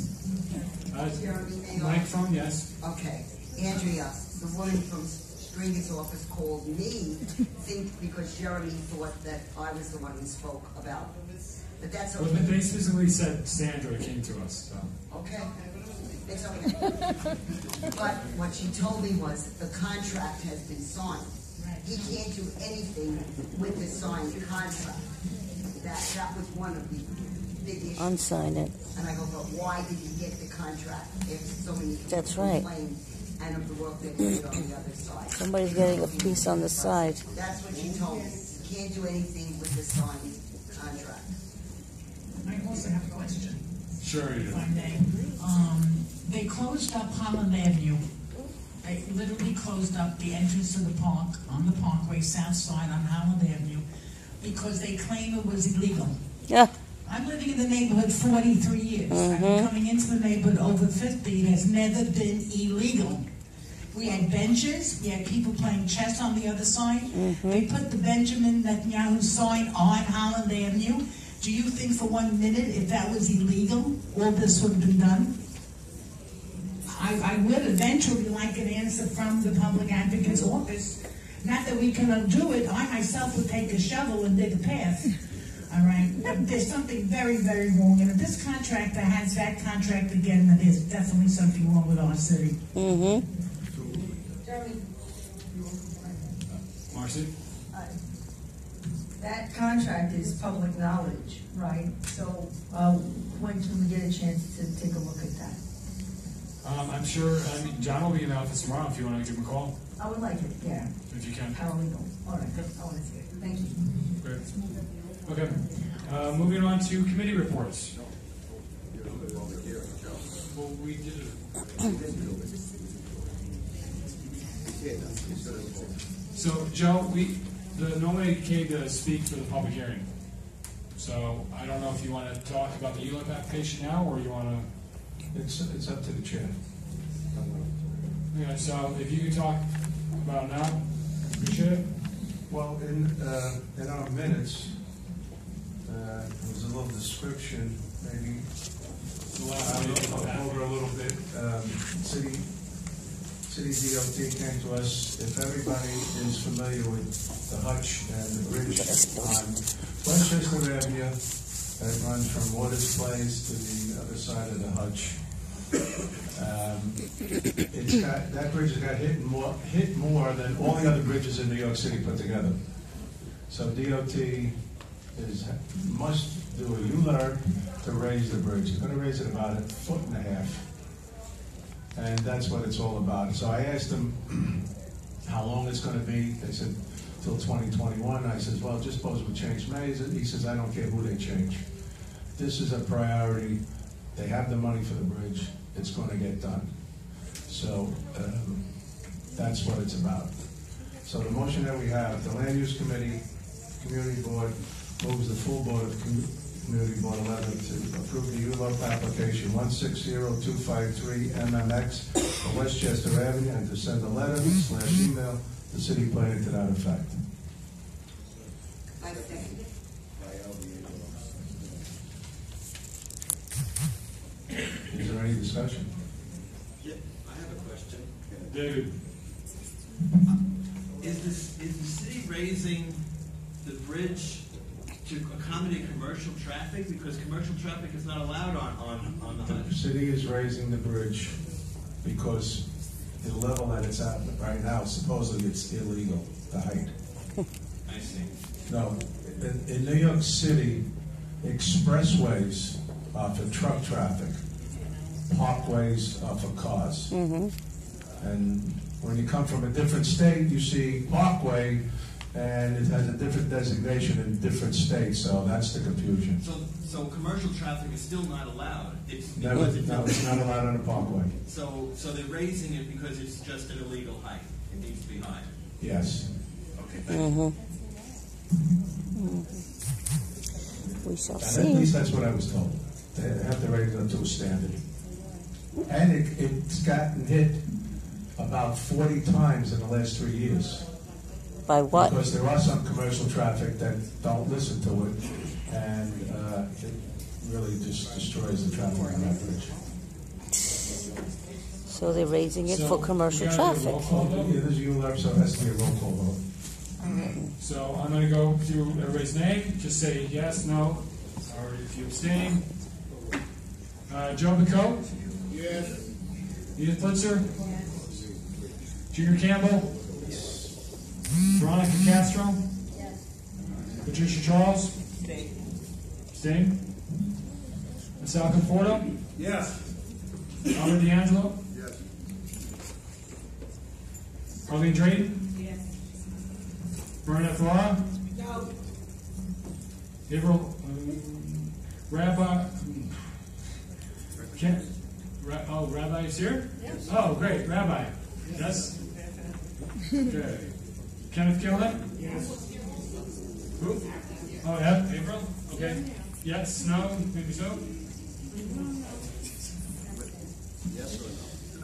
Microphone, yes. Okay, Andrea, the woman from Stringer's office called me, because Jeremy thought that I was the one who spoke about. But that's okay. Well, they specifically said Sandra came to us. So. Okay. It's okay. But what she told me was that the contract has been signed. He can't do anything with the signed contract. That was one of the big issues. Unsign it. And I go, but why did he get the contract if so many people That's right. complained and of the work they did on the other side? Somebody's getting a piece on the side. That's what she told me. He can't do anything with the signed contract. I also have a question. Sure you do. If I may. They closed up Holland Avenue. They literally closed up the entrance to the park, on the Parkway, south side on Holland Avenue, because they claim it was illegal. Yeah. I'm living in the neighborhood 43 years. I've been coming into the neighborhood over 50. It has never been illegal. We had benches. We had people playing chess on the other side. They put the Benjamin Netanyahu sign on Holland Avenue. Do you think for 1 minute, if that was illegal, all this would have been done? I would eventually like an answer from the public advocate's office. Not that we can undo it. I myself would take a shovel and dig a path. All right? There's something very, very wrong. And if this contractor has that contract again, then there's definitely something wrong with our city. Jeremy, Marcy? that contract is public knowledge, right? So when can we get a chance to take a look at that? I'm sure, John will be in the office tomorrow if you want to give him a call, I would like it, yeah. if you can. Paralegal. All right, I want to see it. Thank you. Great. Okay. Moving on to committee reports. Well, we did it. So, Joe, nobody came to speak for the public hearing. So, I don't know if you want to talk about the ULIP application now, or you want to... It's up to the chair. Okay, so if you could talk about it now, appreciate it. Well, in our minutes, there was a little description, maybe over a little bit. City DOT came to us. If everybody is familiar with the Hutch and the bridge on Westchester Avenue that runs from Waters Place to the other side of the Hutch, that bridge has got hit more than all the other bridges in New York City put together. So DOT must do a U-turn to raise the bridge. They're going to raise it about 1.5 feet. And that's what it's all about. So I asked them how long it's going to be. They said till 2021. I said, well, just suppose we change Mays. He says, I don't care who they change. This is a priority. They have the money for the bridge. It's going to get done. So that's what it's about. So the motion that we have, the Land Use Committee, Community Board, moves the full Board of Community Board 11 to approve the ULIP application 160253 MMX for Westchester Avenue and to send a letter / email to City Planning to that effect. I second it. Is there any discussion? Yeah, I have a question. David. Is the city raising the bridge to accommodate commercial traffic? Because commercial traffic is not allowed on the Hutch. The city is raising the bridge because the level that it's at right now, supposedly it's illegal, the height. I see. No, in New York City, expressways are for truck traffic, parkways are for cars. And when you come from a different state, you see parkway, and it has a different designation in different states, so that's the confusion. So commercial traffic is still not allowed? No, it's not allowed on a parkway. So they're raising it because it's just an illegal height. It needs to be high. Yes. Okay, thank you. We shall And see. at least that's what I was told. They have to raise it up to a standard. And it's gotten hit about 40 times in the last 3 years. By what? Because there are some commercial traffic that don't listen to it, and it really just destroys the traffic on that bridge. So they're raising it for commercial traffic. Yeah, there's a ULIP, so it has to be a roll call vote. So I'm going to go through everybody's name. Just say yes, no, or if you abstain. Joe McCoe? Yes. Edith Blitzer? Junior Campbell? Veronica Castro? Patricia Charles? Abstain? Sal Conforto? Yes. Albert D'Angelo? Yes. Arlene Drayton? Yes. Bernadette Ferrara? No. April? Rabbi? Rabbi is here? Yes. Oh, great. Rabbi? Yes? Okay. Kenneth Gillick? Yes. Who? Oh, yeah, April? Okay. Yes, no, maybe so? Yes or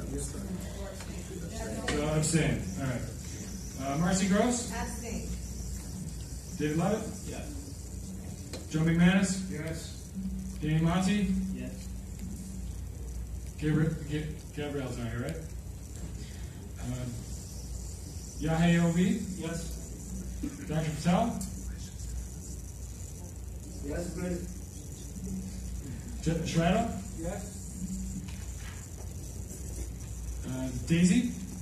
no? Abstain. All right. Marcy Gross? Abstain. David Levitt? Yes. Joe McManus? Yes. Danny Monty? Yes. Gabrielle's not here, right? Yahya Obi? Yes. Dr. Patel? Yes, good. Shredder? Yes. Daisy?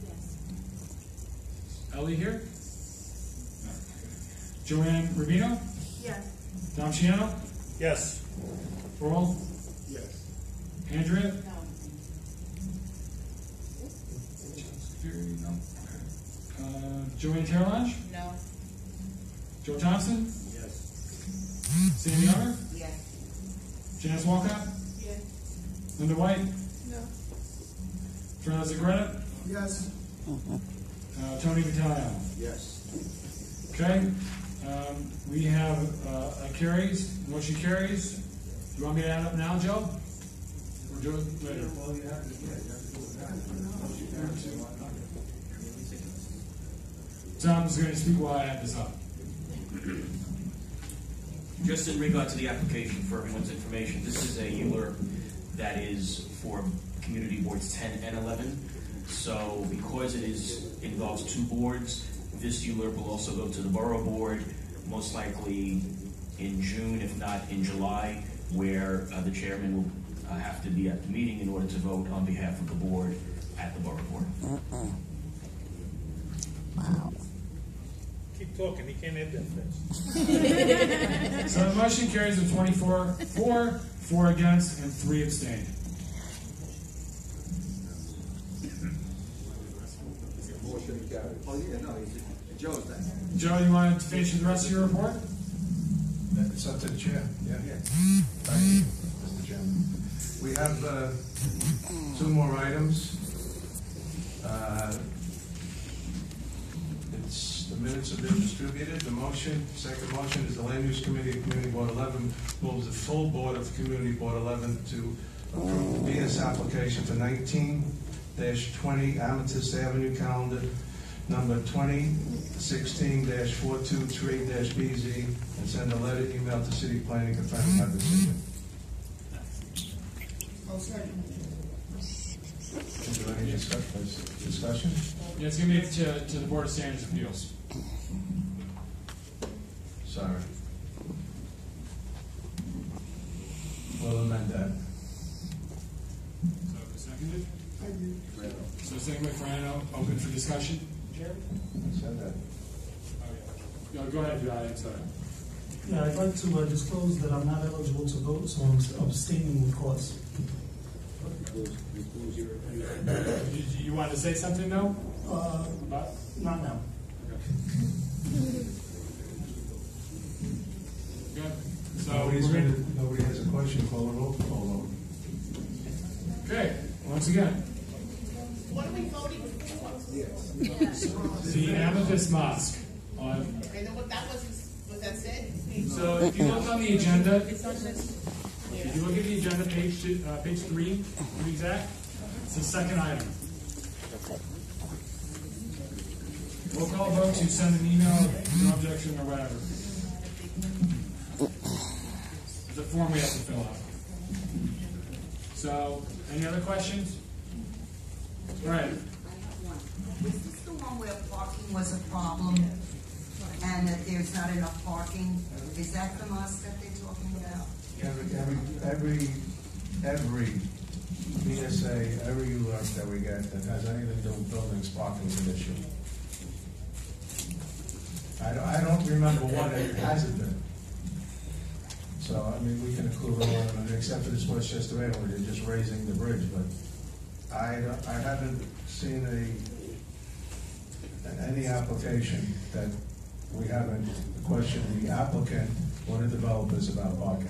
Ellie here? No. Joanne Rubino? Yes. Tom Shiano? Yes. Earl? Yes. Andrea? No. No. Joanne Terlange? No. Joe Thompson? Yes. Sandy Younger? Yes. Janice Walcott? Yes. Linda White? No. Fernando Zagreta? Yes. Tony Vitalia? Yes. Okay. We have carries. Motion carries. Do you want me to add up now, Joe? Or do it later? Tom's going to speak while I add this up. Just in regard to the application for everyone's information, this is a EULR that is for community boards 10 and 11. So because it involves two boards, this EULR will also go to the borough board, most likely in June, if not in July, where the chairman will have to be at the meeting in order to vote on behalf of the board at the borough board. Wow. Keep talking, he can't add that fast. So the motion carries with 24 for, 4 against, and 3 abstained. Motion carried. Oh, yeah, no, Joe's that. Joe, you want to finish the rest of your report? It's up to the chair. Yeah. Thank you, Mr. Chairman. We have 2 more items. The minutes have been distributed. The motion, second motion is the Land Use Committee of Community Board 11 moves the full board of Community Board 11 to approve the BS application for 19-20 Amethyst Avenue calendar number 2016-423-BZ and send a letter email to City Planning confirming our decision. Is there any discussion? Yeah, it's going to be to the Board of Standards Appeals. Sorry. We'll amend that. So seconded? So second by Ferrano, open for discussion? Chair? I said that. Okay. Go ahead, I'm sorry. Yeah, I'd like to disclose that I'm not eligible to vote, so I'm abstaining with cause. You want to say something, though? Not now. Good. So nobody has a question, call a roll call vote. Okay, once again. What are we voting for? The Amethyst Mosque. On, And then what that was that said? so if you look on the agenda, if you look at the agenda, page 3, to be exact, it's the second item. Roll call vote to send an email, no objection or whatever. It's a form we have to fill out. So, any other questions? All right. Was this the one where parking was a problem and that there's not enough parking? Is that the mosque that they're talking about? Every BSA, every alert that we get that has anything to do with buildings, parking's an issue. I don't remember one that it hasn't been. So, I mean, we can include all of them, except for this Westchester Avenue, where they're just raising the bridge, but I haven't seen any application that we haven't questioned the applicant or the developers about parking.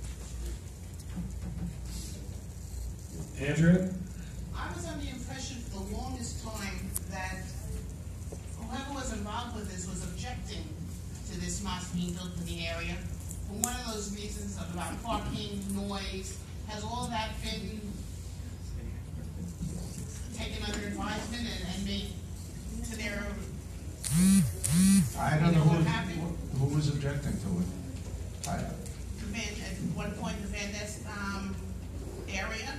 Andrea? I was under the impression for the longest time that whoever was involved with this was objecting to this mosque being built in the area. For one of those reasons about parking, noise, has all that been taken under advisement and made to their... I don't know who was objecting to it. At one point, the Van Ness area.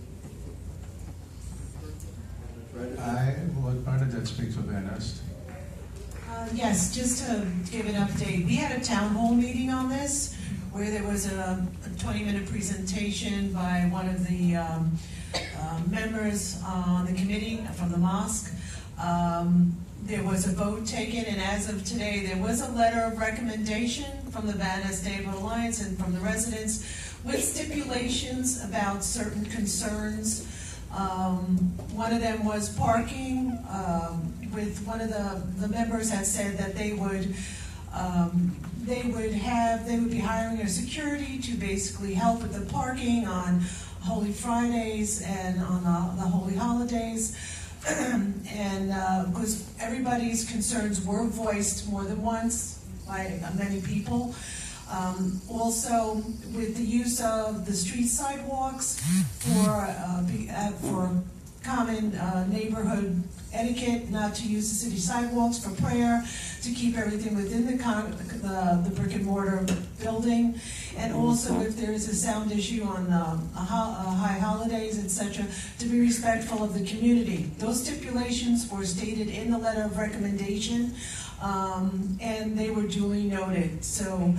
Let Bernadette speak for Van Nest. Yes, just to give an update, we had a town hall meeting on this where there was a 20-minute presentation by one of the members on the committee from the mosque. There was a vote taken, and as of today, there was a letter of recommendation from the Van Ness Neighborhood Alliance and from the residents with stipulations about certain concerns. One of them was parking. With one of the members had said that they would be hiring a security to basically help with the parking on Holy Fridays and on the holy holidays. And because everybody's concerns were voiced more than once by many people. Also, with the use of the street sidewalks for common neighborhood etiquette, not to use the city sidewalks for prayer, to keep everything within the brick and mortar building, and also if there is a sound issue on high holidays, etc., to be respectful of the community. Those stipulations were stated in the letter of recommendation, and they were duly noted. So,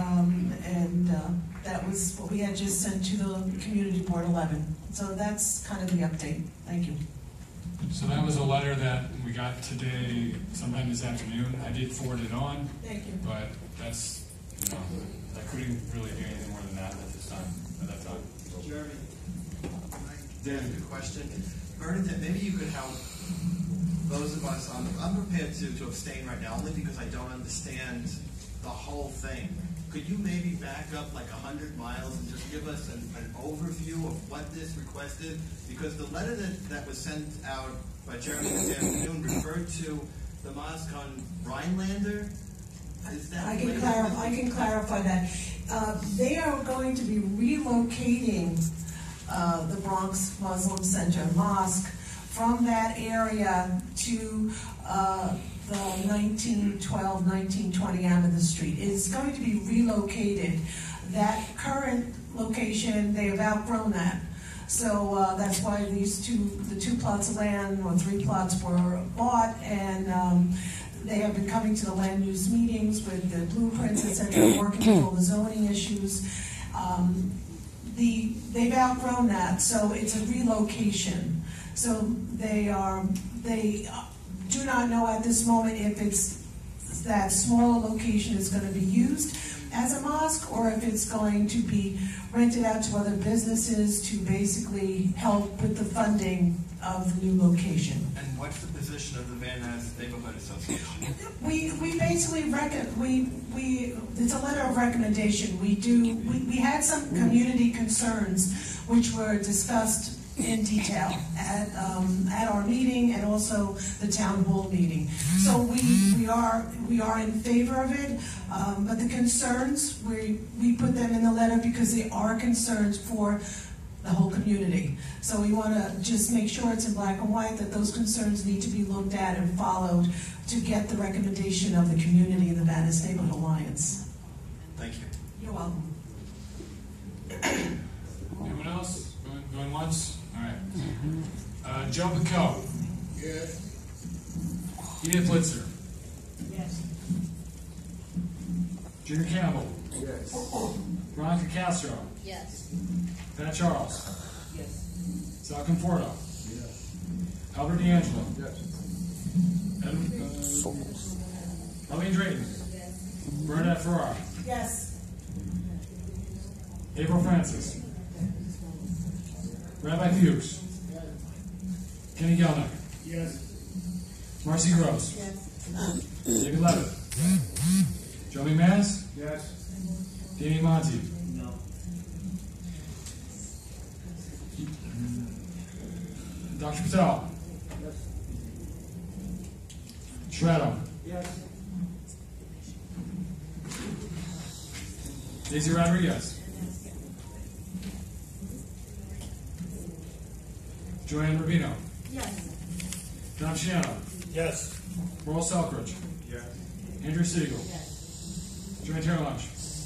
that was what we had just sent to the Community Board 11. So that's kind of the update. Thank you. So that was a letter that we got today, sometime this afternoon. I did forward it on. Thank you. But that's, I couldn't really do anything more than that at this time, at that time. Jeremy, Dan, good question. Bernadette, maybe you could help those of us, I'm prepared to abstain right now, only because I don't understand the whole thing. Could you maybe back up like 100 miles and just give us an overview of what this requested? Because the letter that was sent out by Jeremy this afternoon referred to the mosque on Rhinelander. Is that I can clarify that. They are going to be relocating the Bronx Muslim Center Mosque from that area to the 1912, 1920 Amethyst Street. It's going to be relocated. That current location, they have outgrown that. So that's why the two plots of land, or 3 plots, were bought, and they have been coming to the land use meetings with the blueprints, etc., working with all the zoning issues. They've outgrown that, so it's a relocation. So they do not know at this moment if it's that smaller location is going to be used as a mosque, or if it's going to be rented out to other businesses to basically help with the funding of the new location. And what's the position of the Van Ness Neighborhood Association? We basically it's a letter of recommendation. We had some community concerns which were discussed in detail at our meeting and also the town hall meeting. So we are in favor of it, but the concerns, we put them in the letter because they are concerns for the whole community. So we want to just make sure it's in black and white that those concerns need to be looked at and followed to get the recommendation of the community in the Van Ness Neighborhood Alliance. Thank you. You're welcome. Anyone else? Going once? All right. Joe Pico. Yes. Edith Blitzer. Yes. Junior Campbell. Yes. Veronica Castro. Yes. Pat Charles. Yes. Sal Conforto. Albert D'Angelo. Arlene Drayton. Bernadette Farrar. Yes. April Francis. Rabbi Fuchs. Kenny Gelnick. Yes. Marcy Gross. Yes. David Levitt. Joe McManus. Yes. Danny Monty. No. Dr. Patel. Shredder. Yes. Daisy Rodriguez. Joanne Rubino. Yes. John Shiano. Yes. Merle Selkirch. Yes. Andrew Siegel. Yes. Joanne Terlunch.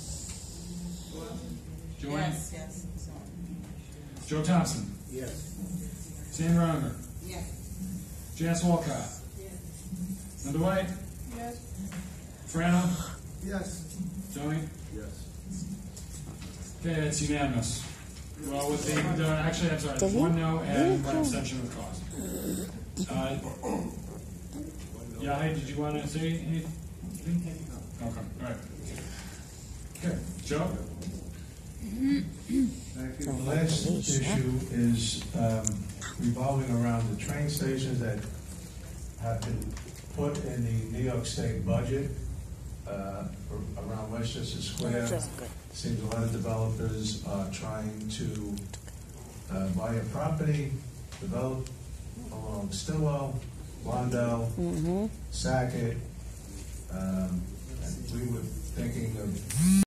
Joanne. Yes. Yes. Joe Thompson. Yes. Sandra Unger. Yes. Janice Walcott. Yes. Linda White. Yes. Frano. Yes. Tony. Yes. Okay, it's unanimous. Well, with the actually, I'm sorry, Did he? one no and one abstention of cause. Yeah, hey, did you want to say anything? Okay, all right. Okay, Joe? Thank you. The last issue is revolving around the train stations that have been put in the New York State budget around Westchester Square. Seems a lot of developers are trying to buy a property, develop along Stillwell, Londell, Sackett. And we were thinking of